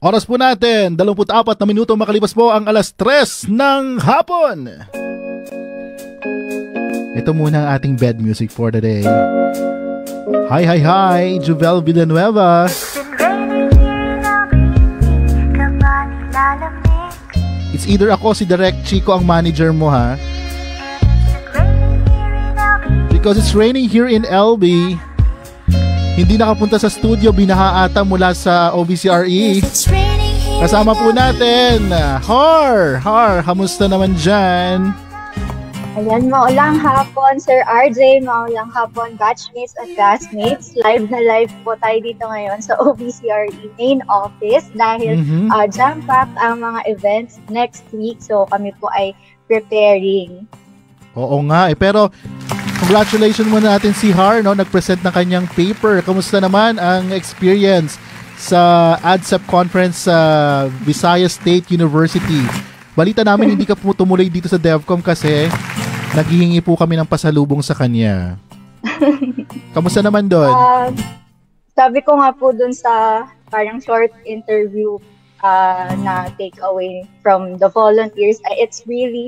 Oras po natin, 24 na minuto makalipas po ang alas 3 ng hapon. Ito muna ang ating bed music for the day. Hi, Juvel Villanueva. It's either ako si Direct Chico ang manager mo ha. Because it's raining here in LB. Hindi nakapunta sa studio, binaha ata mula sa OVCRE. Kasama po natin, Har, kamusta naman dyan? Ayan, maulang hapon, Sir RJ, maulang hapon, batchmates at classmates. Live na live po tayo dito ngayon sa OVCRE main office dahil jam-packed ang mga events next week. So kami po ay preparing. Oo nga, pero congratulations muna natin si Har, no? Nag-present ng kanyang paper. Kamusta naman ang experience sa ADCEP conference sa Visayas State University? Balita namin hindi ka po tumuloy dito sa DevCom kasi naghihingi po kami ng pasalubong sa kanya. Kamusta naman doon? Sabi ko nga po doon sa parang short interview na takeaway from the volunteers, it's really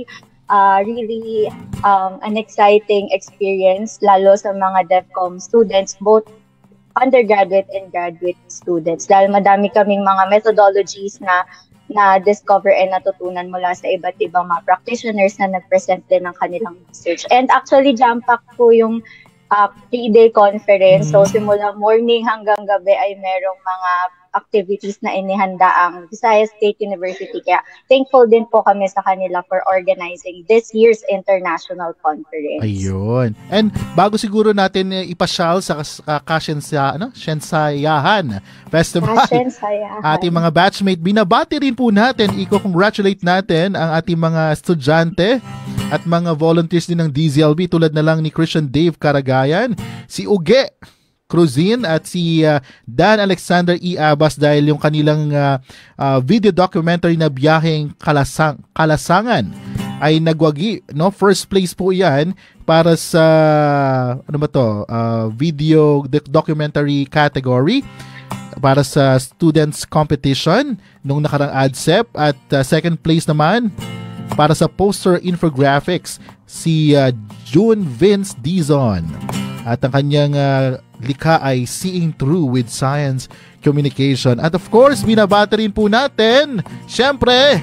an exciting experience, lalo sa mga DevCom students, both undergraduate and graduate students. Dahil madami kaming mga methodologies na discover and natutunan mula sa iba't ibang mga practitioners na nag-present din ng kanilang research. And actually, jam-packed po yung 3-day conference. So, simula morning hanggang gabi ay merong mga activities na inihanda ang Visayas State University. Kaya thankful din po kami sa kanila for organizing this year's international conference. Ayun. And bago siguro natin ipasyal sa Shensayahan Festival, ating mga batchmate, binabati rin po natin, i-congratulate natin ang ating mga estudyante at mga volunteers din ng DZLB tulad na lang ni Christian Dave Karagayan, si Uge Cruzin at si Dan Alexander E. Abas dahil yung kanilang video documentary na biyaheng Kalasangan ay nagwagi, no? First place po yan para sa video documentary category para sa students competition nung nakarang ADCEP at second place naman para sa poster infographics si June Vince Dizon at ang kanyang likha ay Seeing Through with Science Communication. At of course, binabati rin po natin, syempre,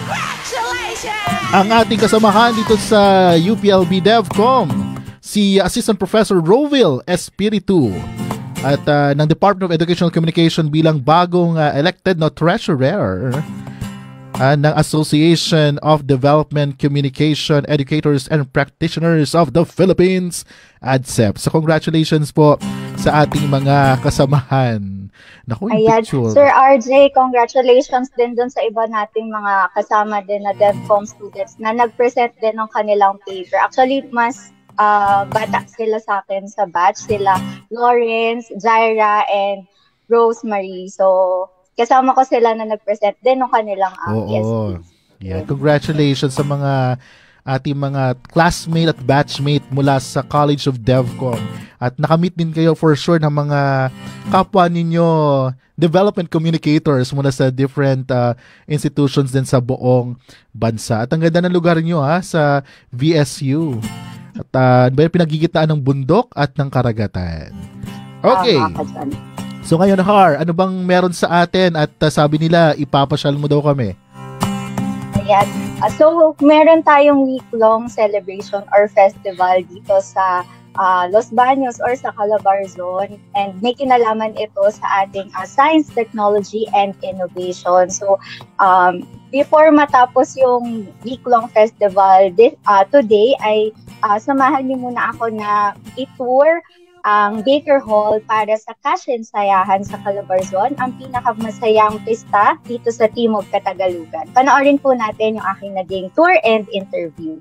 ang ating kasamahan dito sa UPLB DevCom, si Assistant Professor Roville Espiritu at ng Department of Educational Communication bilang bagong elected treasurer ng Association of Development Communication Educators and Practitioners of the Philippines, ADCEP. So congratulations po sa ating mga kasamahan. Naku, ayan, Sir RJ, congratulations din dun sa iba nating mga kasama din na DevCom students na nag-present din ng kanilang paper. Actually, mas bata sila sa akin sa batch. Sila Lawrence, Jaira, and Rosemary. So, kasama ko sila na nag-present din ng kanilang PSP. Yeah, congratulations sa mga ating mga classmate at batchmate mula sa College of DevCom. At nakamit din kayo for sure ng mga kapwa ninyo development communicators mula sa different institutions din sa buong bansa. At ang ganda ng lugar nyo sa VSU. At pinagigitnaan ng bundok at ng karagatan. Okay. So ngayon, Har, ano bang meron sa atin at sabi nila ipapasyal mo daw kami? Ayan. So meron tayong week-long celebration or festival dito sa Los Baños or sa Calabarzon, and may kinalaman ito sa ating science, technology, and innovation. So before matapos yung week-long festival today ay samahan niyo muna ako na i-tour ang Baker Hall para sa Kasyensayahan sa Calabarzon, ang pinakamasayang pista dito sa Timog Katagalugan. Panoorin po natin yung aking naging tour and interview.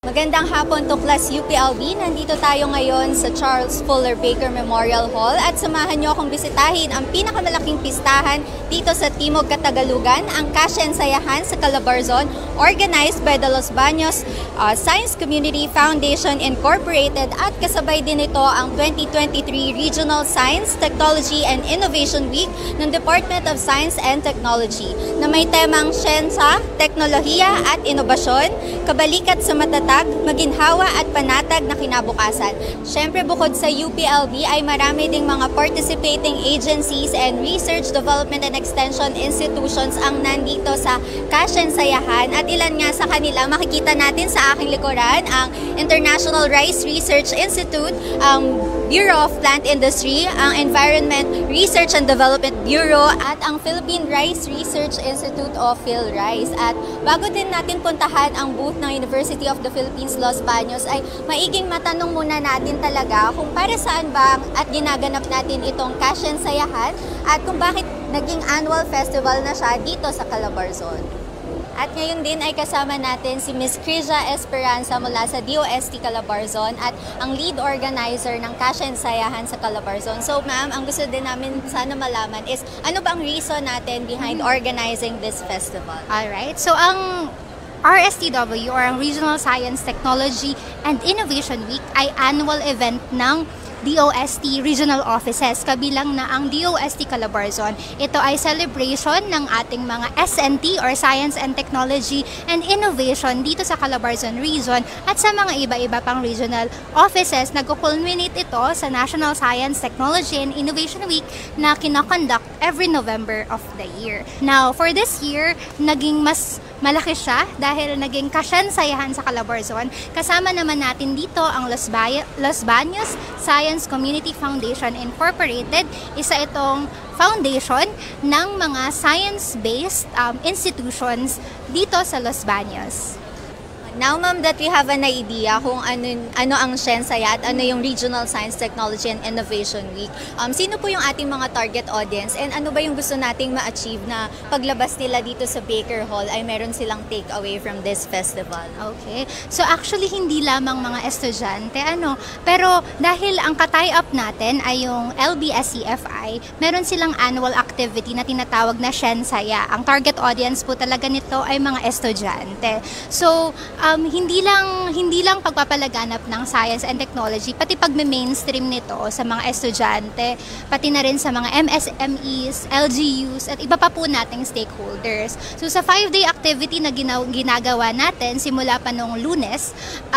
Magandang hapon to Class UPLB. Nandito tayo ngayon sa Charles Fuller Baker Memorial Hall at samahan nyo akong bisitahin ang pinakamalaking pistahan dito sa Timog Katagalugan, ang Kasyensayahan sa Calabarzon, organized by the Los Baños Science Community Foundation Incorporated, at kasabay din ito ang 2023 Regional Science, Technology and Innovation Week ng Department of Science and Technology na may temang Siyensya, Teknolohiya at Inobasyon, kabalikat sa matatag, maginhawa at panatag na kinabukasan. Siyempre, bukod sa UPLB ay marami ding mga participating agencies and research, development and extension institutions ang nandito sa Kasyensayahan, at ilan nga sa kanila makikita natin sa aking likuran, ang International Rice Research Institute, ang Bureau of Plant Industry, ang Environment Research and Development Bureau, at ang Philippine Rice Research Institute of PhilRice. At bago din natin puntahan ang booth ng University of the Philippines Los Baños, ay maiging matanong muna natin talaga kung para saan ba at ginaganap natin itong Kasyensayahan at kung bakit naging annual festival na siya dito sa Calabarzon. At ngayon din ay kasama natin si Ms. Crisia Esperanza mula sa DOST Calabarzon at ang lead organizer ng Kasyensayahan sa Calabarzon. So ma'am, ang gusto din namin sana malaman is ano ba ang reason natin behind organizing this festival? Alright, so ang RSTW or ang Regional Science, Technology and Innovation Week ay annual event ng DOST Regional Offices, kabilang na ang DOST Calabarzon. Ito ay celebration ng ating mga SNT or Science and Technology and Innovation dito sa Calabarzon Region at sa mga iba-iba pang regional offices. Nag-culminate ito sa National Science, Technology and Innovation Week na kinakonduct every November of the year. Now, for this year, naging mas malaki siya dahil naging Kasyensayahan sa Calabarzon. Kasama naman natin dito ang Los Baños Science Community Foundation Incorporated. Isa itong foundation ng mga science-based institutions dito sa Los Baños. Now ma'am, that we have an idea kung ano ang Siyensaya at ano yung Regional Science, Technology and Innovation Week, sino po yung ating mga target audience and ano ba yung gusto nating ma-achieve na paglabas nila dito sa Baker Hall ay meron silang take away from this festival? Okay. So actually hindi lamang mga estudyante, pero dahil ang ka-tie up natin ay yung LBSCFI, meron silang annual activity na tinatawag na Siyensaya. Ang target audience po talaga nito ay mga estudyante. So hindi lang pagpapalaganap ng science and technology, pati pag-mainstream nito sa mga estudyante, pati na rin sa mga MSMEs, LGUs, at iba pa po nating stakeholders. So sa 5-day activity na ginagawa natin simula pa noong Lunes,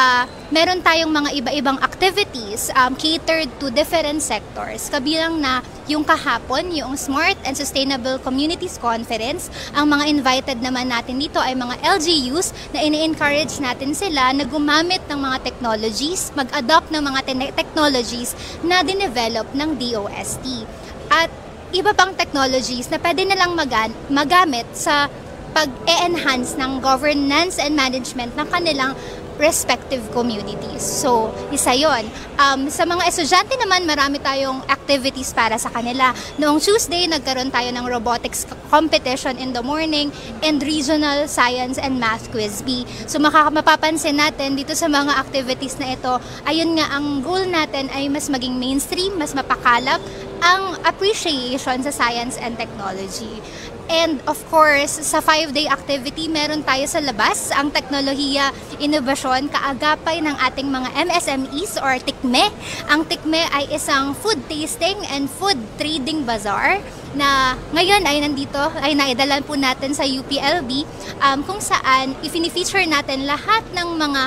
meron tayong mga iba-ibang activities catered to different sectors. Kabilang na yung kahapon, yung Smart and Sustainable Communities Conference. Ang mga invited naman natin dito ay mga LGUs na ini-encourage natin sila na gumamit ng mga technologies, mag-adopt ng mga technologies na dinevelop ng DOST. At iba pang technologies na pwede nilang magamit sa pag-e-enhance ng governance and management ng kanilang respective communities. So, isa yun. Sa mga estudyante naman, marami tayong activities para sa kanila. Noong Tuesday, nagkaroon tayo ng robotics competition in the morning and regional science and math quiz bee. So, mapapansin natin dito sa mga activities na ito, ayun nga, ang goal natin ay mas maging mainstream, mas mapakalap ang appreciation sa science and technology. And of course, sa 5-day activity, meron tayo sa labas ang teknolohiya, inobasyon, kaagapay ng ating mga MSMEs or TICME. Ang TICME ay isang food tasting and food trading bazaar na ngayon ay naidalan po natin sa UPLB, kung saan i-feature natin lahat ng mga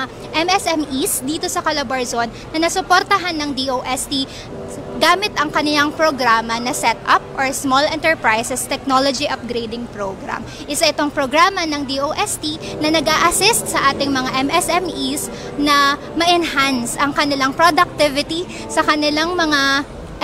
MSMEs dito sa Calabarzon na nasuportahan ng DOST gamit ang kaniyang programa na Setup or Small Enterprises Technology Upgrading Program. Isa itong programa ng DOST na nag-a-assist sa ating mga MSMEs na ma-enhance ang kanilang productivity sa kanilang mga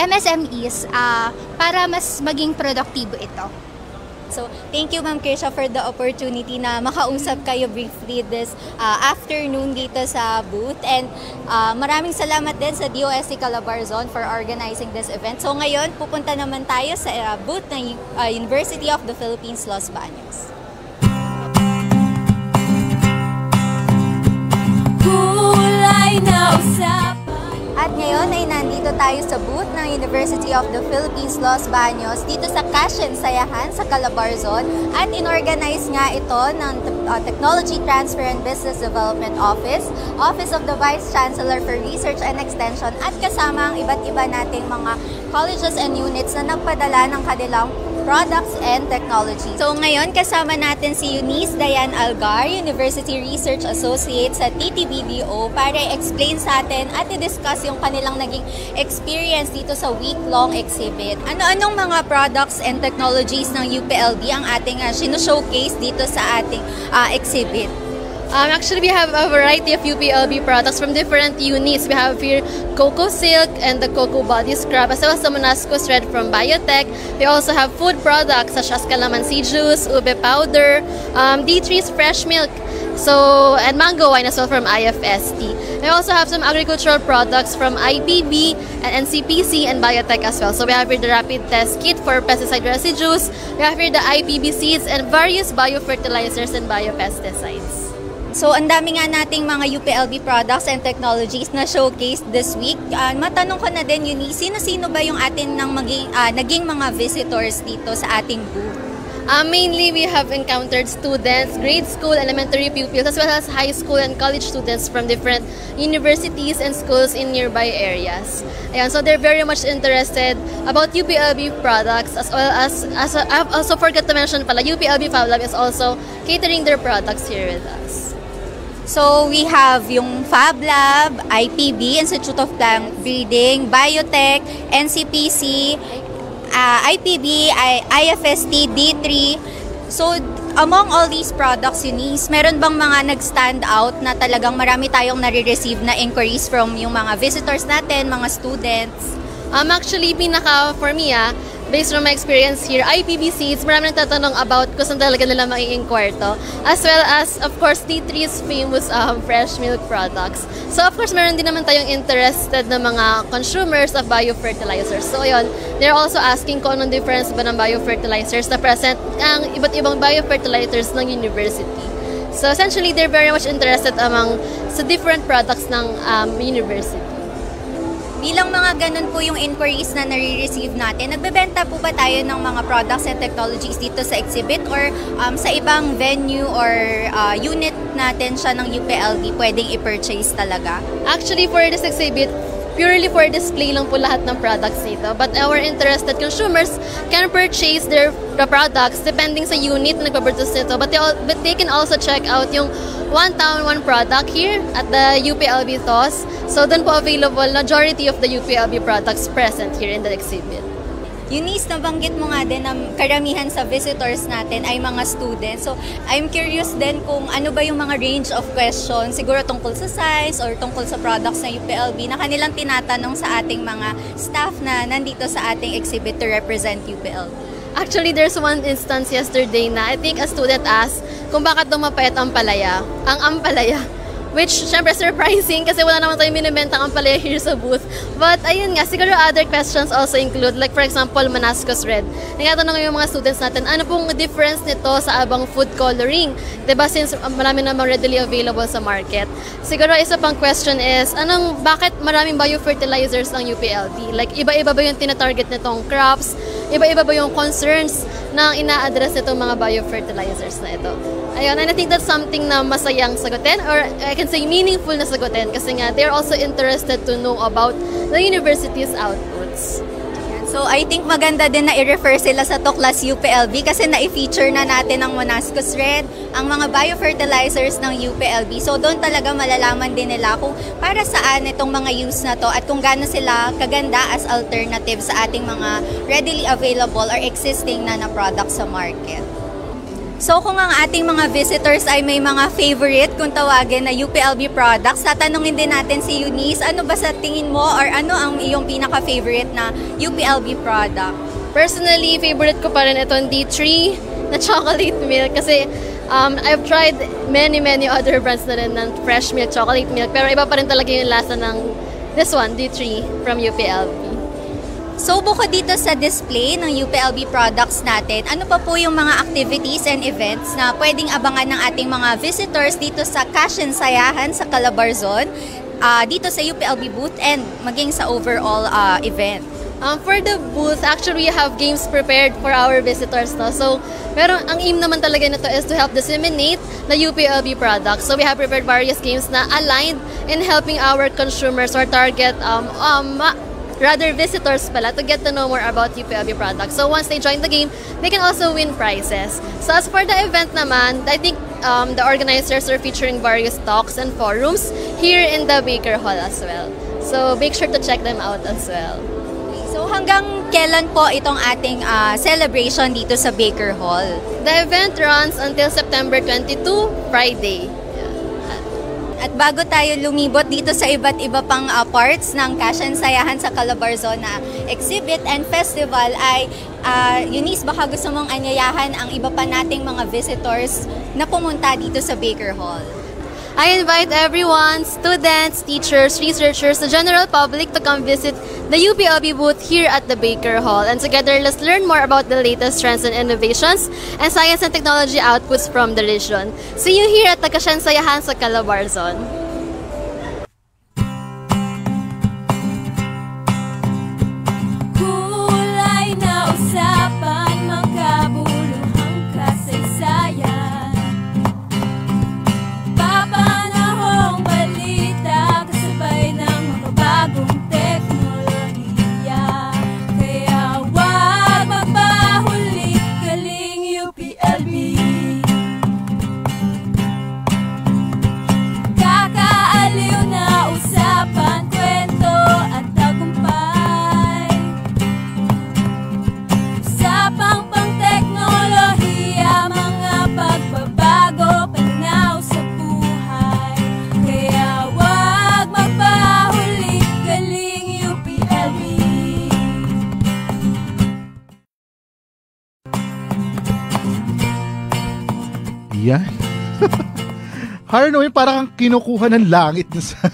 MSMEs para mas maging produktibo ito. So, thank you Ma'am Crisia for the opportunity na makausap kayo briefly this afternoon dito sa booth. And maraming salamat din sa DOST Calabarzon for organizing this event. So, ngayon, pupunta naman tayo sa booth ng University of the Philippines, Los Baños. At ngayon ay nandito tayo sa booth ng University of the Philippines, Los Baños, dito sa Kasyensayahan sa Calabarzon. At inorganize nga ito ng Technology Transfer and Business Development Office, Office of the Vice Chancellor for Research and Extension, at kasama ang iba't iba nating mga colleges and units na nagpadala ng kanilang products and technology. So ngayon kasama natin si Eunice Dayan Algar, University Research Associate sa TTBDO, para i-explain sa atin at i-discuss yung kanilang naging experience dito sa week-long exhibit. Ano-anong mga products and technologies ng UPLB ang ating sino-showcase dito sa ating exhibit? Actually, we have a variety of UPLB products from different units. We have here Cocoa Silk and the Cocoa Body Scrub, as well as the Monasco Thread from Biotech. We also have food products such as calamansi juice, ube powder, D3's fresh milk, and mango wine as well from IFST. We also have some agricultural products from IPB and NCPC and Biotech as well. So we have here the rapid test kit for pesticide residues. We have here the IPB seeds and various biofertilizers and biopesticides. So, ang dami nga nating mga UPLB products and technologies na showcase this week. Matanong ko na din, Eunice, sino-sino ba yung atin naging mga visitors dito sa ating booth? Mainly, we have encountered students, grade school, elementary pupils, as well as high school and college students from different universities and schools in nearby areas. Ayan, so they're very much interested about UPLB products, as well as I also forgot to mention pala, UPLB Fab Lab is also catering their products here with us. So, we have yung Fab Lab, IPB, Institute of Plant Breeding, Biotech, NCPC, IPB, IFST, D3. So, among all these products, Eunice, meron bang mga nag-stand out na talagang marami tayong nare-receive na inquiries from yung mga visitors natin, mga students? Actually, for me, based on my experience here, IPB seeds, marami nagtatanong about kung saan talaga nila mai-inquire to. As well as, of course, D3's famous fresh milk products. So, of course, meron din naman tayong interested na mga consumers of biofertilizers. So, yun, they're also asking kung anong difference ba ng biofertilizers na present ang iba't ibang biofertilizers ng university. So, essentially, they're very much interested sa different products ng university. Bilang mga ganun po yung inquiries na nare-receive natin, nagbebenta po ba tayo ng mga products and technologies dito sa exhibit, or sa ibang venue or unit natin siya ng UPLB pwedeng i-purchase talaga? Actually, for this exhibit, purely for display lang po lahat ng products nito. But our interested consumers can purchase the products depending sa unit na nagpa-produce nito. But they can also check out yung One Town, One Product here at the UPLB TOS. So, doon po available majority of the UPLB products present here in the exhibit. Eunice, nabanggit mo nga din na karamihan sa visitors natin ay mga students. So, I'm curious din kung ano ba yung mga range of questions, siguro tungkol sa science or tungkol sa products ng UPLB na kanilang tinatanong sa ating mga staff na nandito sa ating exhibit to represent UPLB. Actually, there's one instance yesterday na I think a student asked kung bakit dumapayat ang ampalaya. Which, syempre, surprising kasi wala naman tayong minibenta ang ampalaya here sa booth. But, ayun nga, siguro other questions also include, like for example, Monasco Thread. Nagtatanong yung mga students natin, ano pong difference nito sa abang food coloring? Diba, since marami namang readily available sa market. Siguro, isa pang question is, bakit maraming biofertilizers ng UPLB? Like, iba-iba ba yung tinatarget nitong crops? Iba-iba ba yung concerns na ina-address itong mga biofertilizers na ito? Ayun, and I think that's something na masayang sagutin, or I can say meaningful na sagutin, kasi nga they're also interested to know about the university's outputs. So, I think maganda din na i-refer sila sa Tuklas UPLB kasi na-i-feature na natin ang Monasco Thread, ang mga biofertilizers ng UPLB. So, doon talaga malalaman din nila kung para saan itong mga use na to at kung gaano sila kaganda as alternative sa ating mga readily available or existing na products sa market. So kung ang ating mga visitors ay may mga favorite kung tawagin na UPLB products, tatanungin din natin si Eunice, ano ba sa tingin mo or ano ang iyong pinaka-favorite na UPLB product? Personally, favorite ko pa rin itong D3 na chocolate milk kasi I've tried many other brands na rin ng fresh milk, chocolate milk, pero iba pa rin talaga yung lasa ng this one, D3 from UPLB. So, bukod dito sa display ng UPLB products natin, ano pa po yung mga activities and events na pwedeng abangan ng ating mga visitors dito sa Kasyensayahan sa Calabarzon? dito sa UPLB booth and maging sa overall event? For the booth, actually, we have games prepared for our visitors. No? So, pero ang aim naman talaga nito is to help disseminate the UPLB products. So, we have prepared various games na aligned in helping our consumers or target rather visitors pala to get to know more about UPLB products. So once they join the game, they can also win prizes. So as for the event naman, I think the organizers are featuring various talks and forums here in the Baker Hall as well. So make sure to check them out as well. So hanggang kailan po itong ating celebration dito sa Baker Hall? The event runs until September 22, Friday. At bago tayo lumibot dito sa iba't iba pang parts ng Kasyan Sayahan sa Calabarzon na exhibit and festival ay Eunice, baka gusto mong anyayahan ang iba pa nating mga visitors na pumunta dito sa Baker Hall. I invite everyone, students, teachers, researchers, the general public to come visit the UPLB booth here at the Baker Hall. And together, let's learn more about the latest trends and innovations and science and technology outputs from the region. See you here at the Kasyan Sayahan sa Calabarzon. Yan. Harno, parang kang kinukuha ng langit.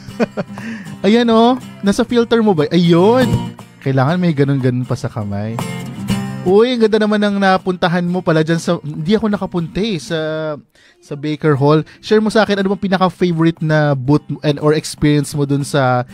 Ayan nasa filter mo ba? Ayun. Kailangan may ganun-ganun pa sa kamay. Uy, ang ganda naman ng napuntahan mo pala dyan sa... Hindi ako nakapunta sa Baker Hall. Share mo sa akin, ano bang pinaka-favorite na booth or experience mo dun sa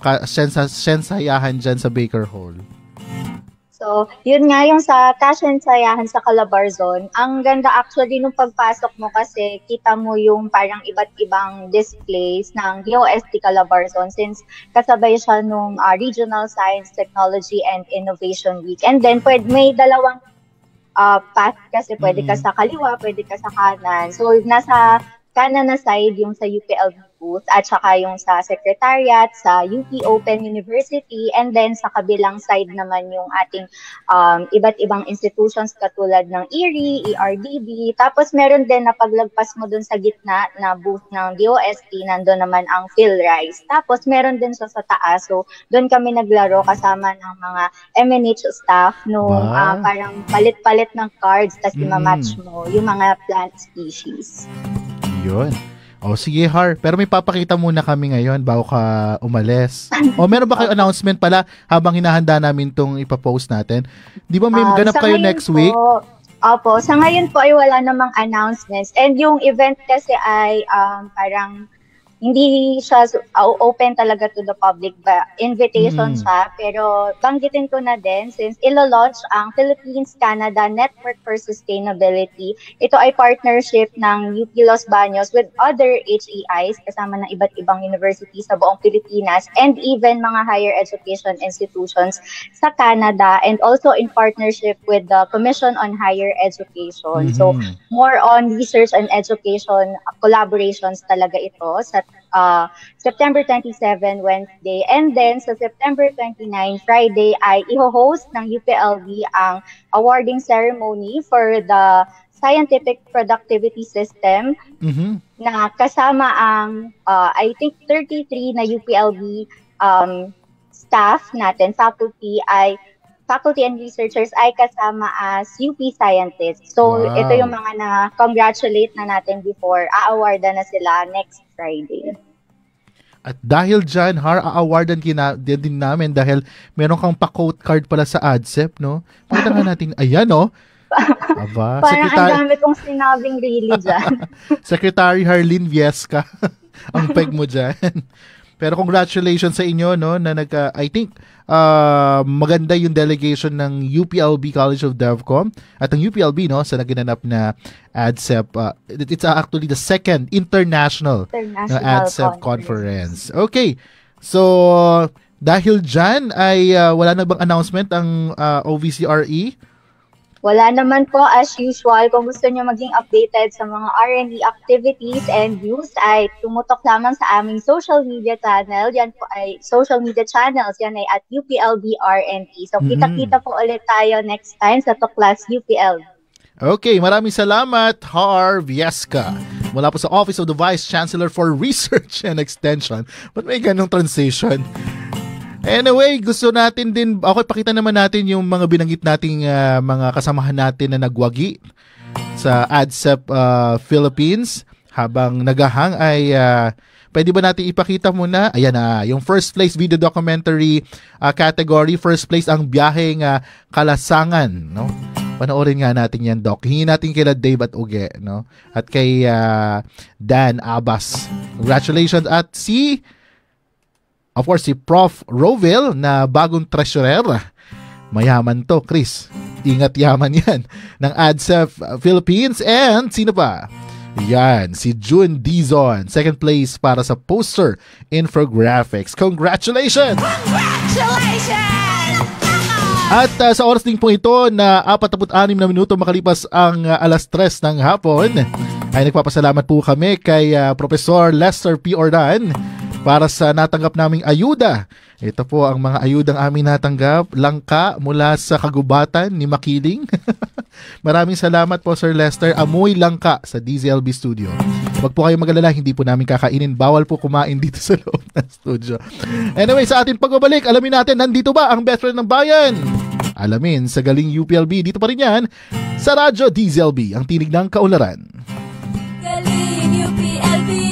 Sayahan dyan sa Baker Hall? So, yun nga yung sa Kasyan Sayahan sa Calabarzon. Ang ganda actually nung pagpasok mo kasi kita mo yung parang iba't ibang displays ng DOST Calabarzon since kasabay siya nung Regional Science, Technology and Innovation Week. And then may dalawang path kasi pwede ka sa kaliwa, pwede ka sa kanan. So, nasa kanan na side yung sa UPLB booth at saka yung sa Secretariat, sa UP Open University, and then sa kabilang side naman yung ating iba't ibang institutions katulad ng ERI, ERDB. Tapos meron din na paglagpas mo dun sa gitna na booth ng DOST, nandun naman ang PhilRise. Tapos meron din siya sa taas. So dun kami naglaro kasama ng mga MNH staff nung parang palit-palit ng cards tapos i-match mo yung mga plant species. Yun. O sige Har, pero may papakita muna kami ngayon bago ka umalis. O meron ba kayo announcement pala habang hinahanda namin tong ipapost natin? Di ba may ganap kayo next week? Opo, sa ngayon po ay wala namang announcements. And yung event kasi ay parang hindi siya open talaga to the public ba invitation siya, pero banggitin ko na din since ilo-launch ang Philippines-Canada Network for Sustainability. Ito ay partnership ng UP Los Baños with other HEIs kasama ng iba't ibang universities sa buong Pilipinas and even mga higher education institutions sa Canada, and also in partnership with the Commission on Higher Education. So more on research and education collaborations talaga ito sa September 27, Wednesday. And then, sa September 29, Friday, ay i-host ng UPLB ang awarding ceremony for the Scientific Productivity System na kasama ang, I think, 33 na UPLB staff natin, faculty and researchers ay kasama as UP scientists. So, ito yung mga na-congratulate na natin before. A-awardan na sila next Friday. At dahil dyan, Har, a-awardan din namin dahil meron kang pa-quote card pala sa ADCEP, no? Pakita nga natin, ayan, no? Aba, parang ang dami kong sinabing really dyan. Secretary Harleen Viesca, ang peg mo dyan. Pero congratulations sa inyo, no, na I think maganda yung delegation ng UPLB College of DevCom at ang UPLB, no, sa naginanap na ADCEP. It's actually the second international ADCEP conference. Okay. So, dahil dyan ay wala na bang announcement ang OVCRE? Wala naman po, as usual. Kung gusto nyo maging updated sa mga R&D activities and news, ay tumutok lamang sa aming social media channel. Yan po ay social media channels. Yan ay at UPLB R&D. So, kita-kita po ulit tayo next time sa Tuklas UPLB. Okay, maraming salamat, Har Viesca. Mula po sa Office of the Vice Chancellor for Research and Extension. Ba't may ganong translation? Anyway, gusto natin din, pakita naman natin yung mga binanggit nating mga kasamahan natin na nagwagi sa ADCEP Philippines. Habang nagahang ay pwede ba natin ipakita muna? Ayan na, yung first place video documentary category. First place ang Biyaheng Kalasangan, no? Panoorin nga natin yan, Doc. Hingin natin kila Dave at Uge, no? At kay Dan Abbas. Congratulations. At of course, si Prof. Roville na bagong treasurer. Mayaman to, Chris. Ingat yaman yan. Ng ADCEP Philippines. And sino pa? Yan, si June Dizon. Second place para sa poster infographics. Congratulations! Congratulations! At sa oras din po ito na 46 na minuto makalipas ang alas 3 ng hapon, ay nagpapasalamat po kami kay Professor Lester P. Ordan para sa natanggap naming ayuda. Ito po ang mga ayudang amin natanggap. Langka mula sa kagubatan ni Makiling. Maraming salamat po, Sir Lester. Amoy langka sa DZLB Studio. Huwag po kayo mag-alala, hindi po namin kakainin. Bawal po kumain dito sa loob ng studio. Anyway, sa ating pagbabalik, alamin natin, nandito ba ang best friend ng bayan? Alamin sa Galing UPLB. Dito pa rin yan sa Radyo DZLB, ang tinig ng kaunlaran. Galing UPLB.